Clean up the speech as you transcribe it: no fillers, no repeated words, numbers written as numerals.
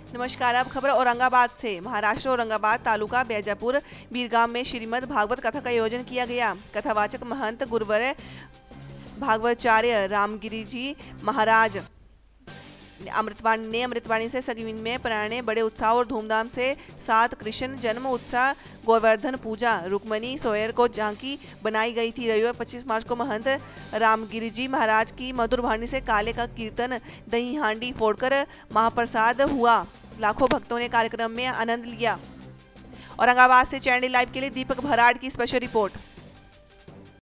नमस्कार। अब खबर औरंगाबाद से। महाराष्ट्र औरंगाबाद तालुका बैजापुर बीरगाम में श्रीमद् भागवत कथा का आयोजन किया गया। कथावाचक महंत गुरुवर भागवताचार्य रामगिरी जी महाराज अमृतवाणी से सगीन में प्राणे बड़े उत्साह और धूमधाम से साथ कृष्ण जन्म उत्साह गोवर्धन पूजा रुक्मणी सोयर को झांकी बनाई गई थी। रविवार 25 मार्च को महंत रामगिरी जी महाराज की मधुर वाणी से काले का कीर्तन दही हांडी फोड़कर महाप्रसाद हुआ। लाखों भक्तों ने कार्यक्रम में आनंद लिया। औरंगाबाद से चैनल लाइव के लिए दीपक भराड़ की स्पेशल रिपोर्ट।